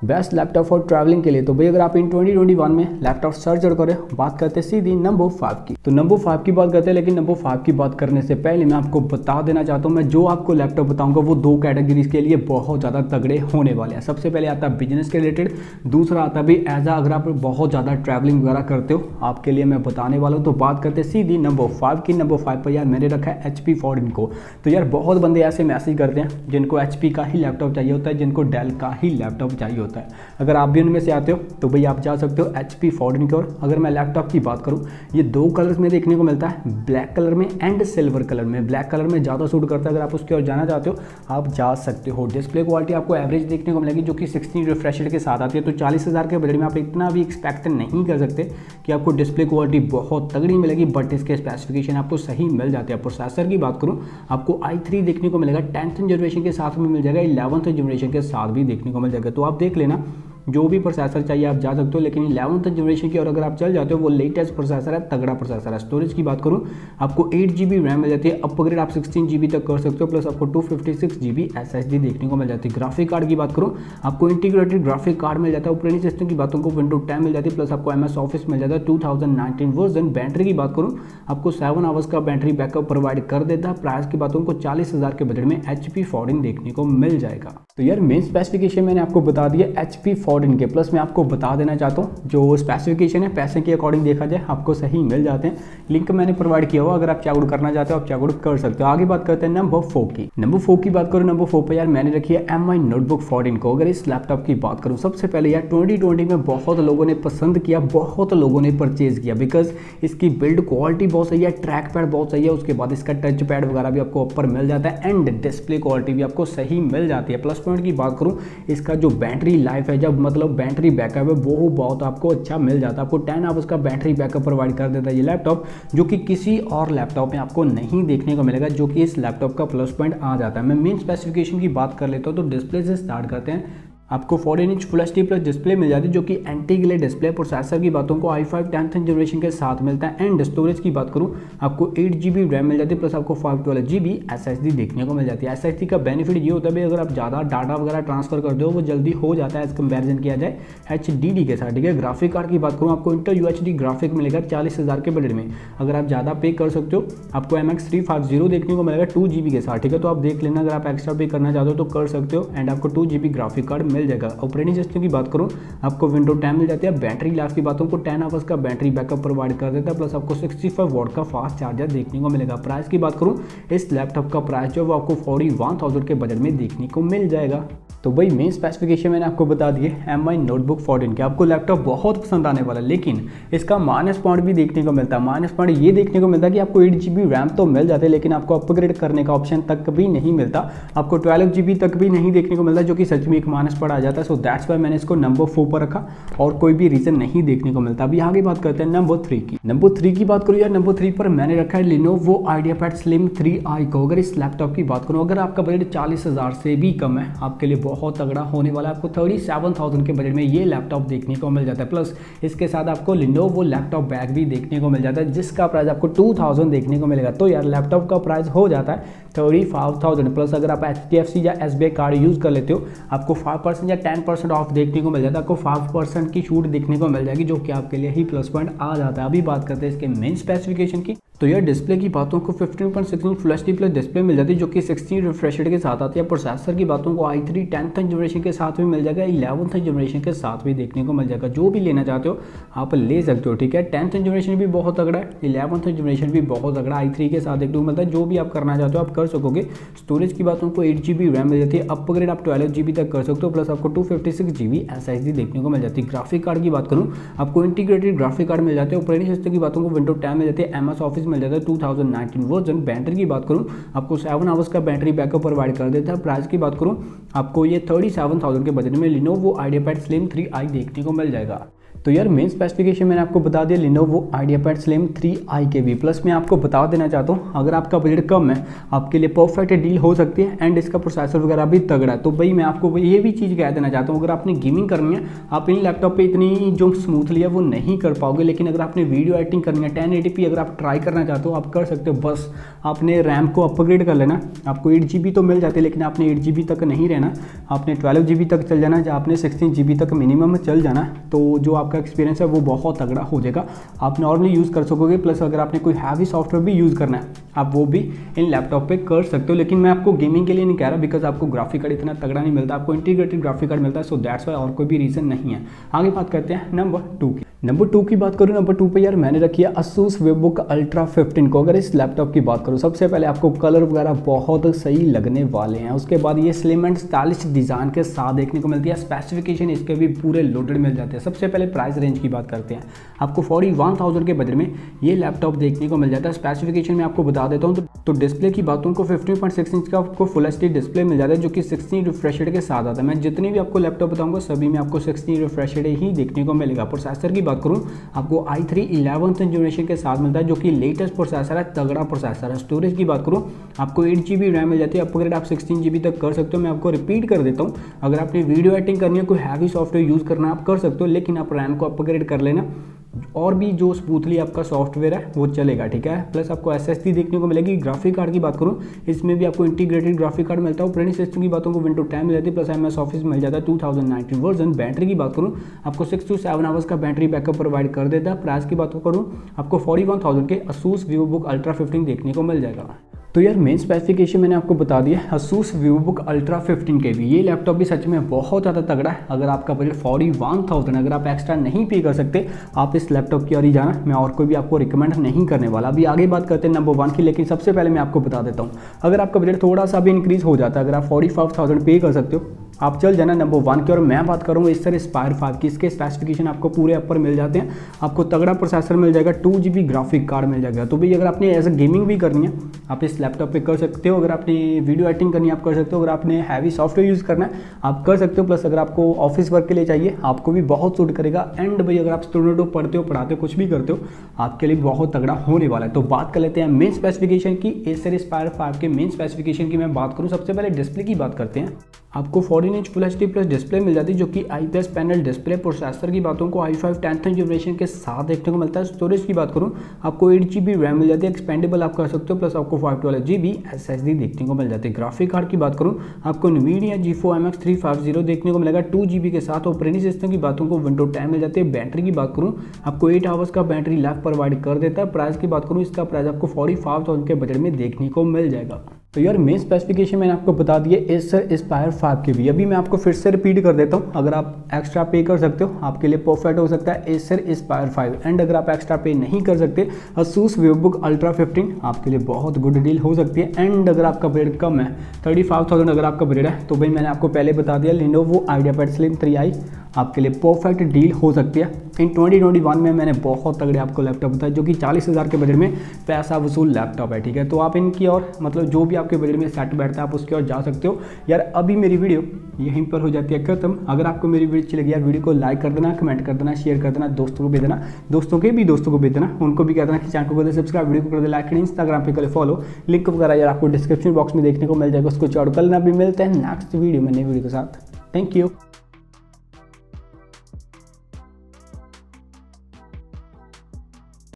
Best laptop for travelling के लिए। तो भाई अगर आप इन 2021 में लैपटॉप सर्च करें, बात करते हैं सीधी नंबर 5 की। तो नंबर 5 की बात करते हैं, लेकिन नंबर 5 की बात करने से पहले मैं आपको बता देना चाहता हूँ, मैं जो आपको लैपटॉप बताऊंगा वो दो कैटेगरीज के लिए बहुत ज़्यादा तगड़े होने वाले हैं। सबसे पहले आता है बिजनेस के रिलेटेड, दूसरा आता है भी एज अगर आप बहुत ज़्यादा ट्रैवलिंग वगैरह करते हो आपके लिए मैं बताने वाला हूँ। तो बात करते हैं सीधी नंबर 5 की। नंबर 5 पर यार मैंने रखा है HP फोर्टिन को। तो यार बहुत बंदे ऐसे मैसेज करते हैं जिनको HP का ही लैपटॉप चाहिए होता है, जिनको डेल का ही लैपटॉप चाहिए होता है। अगर आप भी उनमें से आते हो तो भाई आप जा सकते हो HP फोर्टिन की ओर। अगर मैं लैपटॉप की बात करूँ, ये दो कलर्स में देखने को मिलता है, ब्लैक कलर में एंड सिल्वर कलर में। ब्लैक कलर में ज़्यादा सूट करता है, अगर आप उसकी ओर जाना चाहते हो आप जा सकते हो। डिस्प्ले क्वालिटी आपको एवरेज देखने को मिलेगी जो कि 16 रिफ्रेश रेट के साथ आती है। तो 40,000 के बजट में आप इतना भी एक्सपेक्ट नहीं कर सकते कि आपको डिस्प्ले क्वालिटी बहुत तगड़ी मिलेगी, बट इसके स्पेसिफिकेशन आपको सही मिल जाते हैं। प्रोसेसर की बात करूँ, आपको i3 देखने को मिलेगा, 10th जनरेशन के साथ में मिल जाएगा, 11th जनरेशन के साथ भी देखने को मिल जाएगा। तो आप देख लेना जो भी प्रोसेसर चाहिए आप जा सकते हो, लेकिन 11th जनरेशन की और अगर आप चल जाते हो वो लेटेस्ट प्रोसेसर है, तगड़ा प्रोसेसर है। स्टोरेज की बात करूँ, आपको 8 GB रैम मिल जाती है, अपग्रेड आप 16 GB तक कर सकते हो, प्लस आपको 256 GB SSD देखने को मिल जाती है। ग्राफिक कार्ड की बात करूँ, आपको इंटीग्रेटेड ग्राफिक कार्ड मिल जाता है। ऑपरेटिंग सिस्टम की बातों को Windows 10 मिल जाती है, प्लस आपको MS ऑफिस मिल जाता है 2019 वर्जन। बैटरी की बात करूँ, आपको 7 आवर्स का बैटरी बैकअप प्रोवाइड कर देता है। प्राइस की बातों को 40,000 के बजट में HP फोर्टिन देखने को मिल जाएगा। तो यार मेन स्पेसिफिकेशन मैंने आपको बता दिया HP फोर्टिन के, प्लस मैं आपको बता देना चाहता हूँ जो स्पेसिफिकेशन है पैसे के अकॉर्डिंग देखा जाए आपको सही मिल जाते हैं। लिंक मैंने प्रोवाइड किया हुआ, अगर आप चेकआउट करना चाहते हो आप चेकआउट कर सकते हो। आगे बात करते हैं नंबर 4 की। नंबर 4 की बात करूँ, नंबर 4 पर यार मैंने रखी है MI नोटबुक 14 को। अगर इस लैपटॉप की बात करूँ, सबसे पहले यार 2020 में बहुत लोगों ने पसंद किया, बहुत लोगों ने परचेज किया, बिकॉज इसकी बिल्ड क्वालिटी बहुत सही है, ट्रैक पैड बहुत सही है, उसके बाद इसका टच पैड वगैरह भी आपको ऊपर मिल जाता है एंड डिस्प्ले क्वालिटी भी आपको सही मिल जाती है। प्लस पॉइंट की बात करूँ, इसका जो बैटरी लाइफ है, जब मतलब बैटरी बैकअप है वो बहुत आपको अच्छा मिल जाता है। आपको 10 आवर्स का बैटरी बैकअप प्रोवाइड कर देता है ये लैपटॉप, जो कि किसी और लैपटॉप में आपको नहीं देखने को मिलेगा, जो कि इस लैपटॉप का प्लस पॉइंट आ जाता है। मैं मेन स्पेसिफिकेशन की बात कर लेता हूँ, तो डिस्प्ले से स्टार्ट करते हैं। आपको 14 inch full HD plus display मिल जाती है, जो कि एंटी ग्ले डिस्प्ले। प्रोसेसर की बातों को i5 10th जनरेशन के साथ मिलता है एंड स्टोरेज की बात करूँ, आपको 8 GB रैम मिल जाती है, प्लस आपको 512 GB SSD देखने को मिल जाती है। SSD का बेनिफिट ये होता है भाई, अगर आप ज़्यादा डाटा वगैरह ट्रांसफर करते हो वो जल्दी हो जाता है एज कंपेरिजन किया जाए HDD के साथ, ठीक है। ग्राफिक कार्ड की बात करूँ, आपको इंटेल UHD ग्राफिक मिलेगा 40,000 के बजट में। अगर आप ज़्यादा पे कर सकते हो आपको MX 350 देखने को मिलेगा 2 GB के साथ, ठीक है। तो आप देख लेना, अगर आप एक्स्ट्रा पे करना चाहते हो तो कर सकते हो एंड आपको 2 GB ग्राफिक कार्ड मिल जाएगा। ऑपरेटिंग सिस्टम की बात करूं, आपको Windows 10 मिल जाती है। बैटरी लाइफ की बातों को 10 आवर्स का बैटरी बैकअप प्रोवाइड कर देता है, प्लस आपको 65 वॉट का फास्ट चार्जर देखने को मिलेगा। प्राइस की बात करूं, इस लैपटॉप का प्राइस जो वो आपको 41,000 के बजट में देखने को मिल जाएगा। तो भाई मेन स्पेसिफिकेशन मैंने आपको बता दिए MI नोटबुक 14 के। आपको लैपटॉप बहुत पसंद आने वाला है, लेकिन इसका माइनस पॉइंट भी देखने को मिलता है। माइनस पॉइंट ये देखने को मिलता है कि आपको 8 GB रैम तो मिल जाते हैं, लेकिन आपको अपग्रेड करने का ऑप्शन तक भी नहीं मिलता। आपको 12 GB तक भी नहीं देखने को मिलता, जो कि सच में एक माइनस पॉइंट आ जाता है। सो दैट्स वाई मैंने इसको नंबर 4 पर रखा और कोई भी रीजन नहीं देखने को मिलता। अभी आगे बात करते हैं नंबर 3 की। नंबर 3 की बात करूँ यार, नंबर 3 पर मैंने रखा है Lenovo IdeaPad Slim 3i को। अगर इस लैपटॉप की बात करूँ, अगर आपका बजट 40,000 से भी कम है, आपके लिए बहुत तगड़ा होने वाला। आपको 37,000 के बजट में ये लैपटॉप देखने को मिल जाता है, प्लस इसके साथ आपको Lenovo लैपटॉप बैग भी देखने को मिल जाता है, जिसका प्राइस आपको 2,000 देखने को मिलेगा। तो यार लैपटॉप का प्राइस हो जाता है 35,000, प्लस अगर आप HDFC या SBI कार्ड यूज कर लेते हो आपको 5% या 10% ऑफ देखने को मिल जाता है। आपको 5% की छूट देखने को मिल जाएगी, जो कि आपके लिए ही प्लस पॉइंट आ जाता है। अभी बात करते हैं इसके मेन स्पेसिफिकेशन की। तो यार डिस्प्ले की बातों को 15.6 inch full HD plus display मिल जाती है, जो कि 16 रिफ्रेश रेट के साथ आती है। प्रोसेसर की बातों को i3 10th जनरेशन के साथ भी मिल जाएगा, 11th जनरेशन के साथ भी देखने को मिल जाएगा। जो भी लेना चाहते हो आप ले सकते हो, ठीक है। 10th जनरेशन भी बहुत तगड़ा है, 11th जनरेशन भी बहुत तगड़ा, i3 के साथ देखने को मिलता है। जो भी आप करना चाहते हो आप कर सकोगे। स्टोरेज की बातों को 8 GB रैम मिल जाती है, अपग्रेड आप 12 GB तक कर सकते हो, प्लस आपको 256 GB SSD देखने को मिल जाती है। ग्राफिक कार्ड की बात करूँ, आपको इंटीग्रेटेड ग्राफिक कार्ड मिल जाते हैं। ऑपरेटिंग सिस्टम की बातों को Windows 10 मिल जाती है, MS ऑफिस मिल जाता है 2019 वर्जन। बैटरी की बात करूँ, आपको 7 आवर्स का बैटरी बैकअप प्रोवाइड कर देता है। प्राइस की बात करूँ, आपको ये 37,000 के बजट में Lenovo IdeaPad Slim 3i देखने को मिल जाएगा। तो यार मेन स्पेसिफिकेशन मैंने आपको बता दिया Lenovo IdeaPad Slim 3i के भी। प्लस मैं आपको बता देना चाहता हूँ अगर आपका बजट कम है आपके लिए परफेक्ट डील हो सकती है एंड इसका प्रोसेसर वगैरह भी तगड़ा है। तो भाई मैं आपको ये भी चीज़ कह देना चाहता हूँ अगर आपने गेमिंग करनी है आप इन लैपटॉप पे इतनी जो स्मूथली है वो नहीं कर पाओगे, लेकिन अगर आपने वीडियो एडिटिंग करनी है 1080p अगर आप ट्राई करना चाहते हो आप कर सकते हो। बस आपने रैम को अपग्रेड कर लेना, आपको 8GB तो मिल जाती है लेकिन आपने 8GB तक नहीं रहना, आपने 12GB तक चल जाना, या आपने 16GB तक मिनिमम चल जाना। तो जो आपका एक्सपीरियंस है वो बहुत तगड़ा हो जाएगा, आप नॉर्मली यूज़ कर सकोगे। प्लस अगर आपने कोई हैवी सॉफ्टवेयर भी यूज़ करना है आप वो भी इन लैपटॉप पे कर सकते हो। लेकिन मैं आपको गेमिंग के लिए नहीं कह रहा बिकॉज आपको ग्राफिक कार्ड इतना तगड़ा नहीं मिलता, आपको इंटीग्रेटेड ग्राफिक कार्ड मिलता है। सो दैट्स वाई, और कोई भी रीज़न नहीं है। आगे बात करते हैं नंबर 2 की। नंबर 2 की बात करूँ, नंबर 2 पे यार मैंने रखी है Asus VivoBook Ultra 15 को। अगर इस लैपटॉप की बात करूँ सबसे पहले आपको कलर वगैरह बहुत सही लगने वाले हैं, उसके बाद ये स्लिम एंड स्टाइलिश डिज़ाइन के साथ देखने को मिलती है। स्पेसिफिकेशन इसके भी पूरे लोडेड मिल जाते हैं। सबसे पहले प्राइस रेंज की बात करते हैं, आपको 41,000 के बजट में ये लैपटॉप देखने को मिल जाता है। स्पेसिफिकेशन में आपको बता देता हूँ तो डिस्प्ले की बात करूँ 15.6 इंच का आपको फुल एचडी डिस्प्ले मिल जाता है जो कि 16 रिफ्रेश रेट के साथ आता है। मैं जितने भी आपको लैपटॉप बताऊंगा सभी में आपको 16 रिफ्रेश रेट ही देखने को मिलेगा। प्रोसेसर की बात करूँ आपको i3 11th जनरेशन के साथ मिलता है जो कि लेटेस्ट प्रोसेसर है, तगड़ा प्रोसेसर है। स्टोरेज की बात करूँ आपको 8GB रैम मिल जाती है, अपग्रेड आप 16GB तक कर सकते हो। मैं आपको रिपीट कर देता हूँ अगर आपने वीडियो एडिटिंग करनी है कोई हैवी सॉफ्टवेयर यूज़ करना आप कर सकते हो, लेकिन आप रैम को अपग्रेड कर लेना और भी जो स्मूथली आपका सॉफ्टवेयर है वो चलेगा, ठीक है। प्लस आपको SSD देखने को मिलेगी। ग्राफिक कार्ड की बात करूँ इसमें भी आपको इंटीग्रेटेड ग्राफिक कार्ड मिलता है। ऑपरेटिंग सिस्टम की बातों को Windows 10 मिल जाती है, प्लस MS ऑफिस मिल जाता है 2019 वर्जन। बैटरी की बात करूँ आपको 6 to 7 आवर्स का बैटरी बैकअप प्रोवाइड कर देता है। प्राइस की बात करूँ आपको 41,000 के Asus VivoBook Ultra 15 देखने को मिल जाएगा। तो यार मेन स्पेसिफिकेशन मैंने आपको बता दिया Asus VivoBook Ultra 15 के भी। ये लैपटॉप भी सच में बहुत ज़्यादा तगड़ा है। अगर आपका बजट 41,000 अगर आप एक्स्ट्रा नहीं पे कर सकते आप इस लैपटॉप की ओर ही जाना, मैं और कोई भी आपको रिकमेंड नहीं करने वाला। अभी आगे बात करते हैं नंबर 1 की, लेकिन सबसे पहले मैं आपको बता देता हूँ अगर आपका बजट थोड़ा सा भी इंक्रीज़ हो जाता है, अगर आप 45,000 पे कर सकते हो आप चल जाना नंबर 1 की। और मैं बात करूँगा Acer Aspire 5 की। इसके स्पेसिफिकेशन आपको पूरे ऊपर मिल जाते हैं, आपको तगड़ा प्रोसेसर मिल जाएगा, 2GB ग्राफिक कार्ड मिल जाएगा। तो भाई अगर आपने एज अ गेमिंग भी करनी है आप इस लैपटॉप पे कर सकते हो, अगर आपने वीडियो एडिटिंग करनी है आप कर सकते हो, अगर आपने हैवी सॉफ्टवेयर यूज़ करना है आप कर सकते हो। प्लस अगर आपको ऑफिस वर्क के लिए चाहिए आपको भी बहुत सूट करेगा। एंड भाई अगर आप स्टूडेंट हो, पढ़ते हो, पढ़ाते हो, कुछ भी करते हो आपके लिए बहुत तगड़ा होने वाला है। तो बात कर लेते हैं मेन स्पेसिफिकेशन की। Acer Aspire 5 के मेन स्पेसिफिकेशन की मैं बात करूँ सबसे पहले डिस्प्ले की बात करते हैं। आपको 14 inch full HD plus display मिल जाती है जो कि IPS पैनल डिस्प्ले। प्रोसेसर की बातों को i5 10th जनरेशन के साथ देखने को मिलता है। स्टोरेज की बात करूँ आपको 8GB रैम मिल जाती है, एक्सपेंडेबल आप कर सकते हो, प्लस आपको 512GB SSD देखने को मिल जाती है। ग्राफिक कार्ड की बात करूँ आपको NVIDIA GeForce MX 350 देखने को मिलेगा 2GB के साथ। ऑपरेटिंग सिस्टम की बातों को Windows 10 मिल जाती है। बैटरी की बात करूँ आपको 8 आवर्स का बैटरी लाइफ प्रोवाइड कर देता है। प्राइस की बात करूँ इसका प्राइस आपको 45,000 के बजट में देखने को मिल जाएगा। तो यार मेन स्पेसिफिकेशन मैंने आपको बता दिया Acer Aspire 5 के भी। अभी मैं आपको फिर से रिपीट कर देता हूँ अगर आप एक्स्ट्रा पे कर सकते हो आपके लिए परफेक्ट हो सकता है Acer Aspire 5। एंड अगर आप एक्स्ट्रा पे नहीं कर सकते Asus VivoBook Ultra 15 आपके लिए बहुत गुड डील हो सकती है। एंड अगर आपका बजट कम है 35,000 अगर आपका बजट है तो भाई मैंने आपको पहले बता दिया Lenovo IdeaPad Slim 3i आपके लिए परफेक्ट डील हो सकती है। इन 2021 में मैंने बहुत तगड़े आपको लैपटॉप बताया जो कि 40,000 के बजट में पैसा वसूल लैपटॉप है, ठीक है। तो आप इनकी और मतलब जो भी आपके बजट में सेट बैठता है आप उसकी ओर जा सकते हो। यार अभी मेरी वीडियो यहीं पर हो जाती है खत्म। अगर आपको मेरी वीडियो अच्छी लगी यार वीडियो को लाइक कर देना, कमेंट कर देना, शेयर कर देना, दोस्तों को भेज देना, दोस्तों को भेज देना, उनको भी कह देना कि चैनल को कर दे सब्सक्राइब, वीडियो को कर दे लाइक, इंस्टाग्राम पे कर फॉलो। लिंक वगैरह यार आपको डिस्क्रिप्शन बॉक्स में देखने को मिल जाएगा, उसको चढ़ कर ना भी मिलते हैं नेक्स्ट वीडियो में नई वीडियो के साथ। Thank you.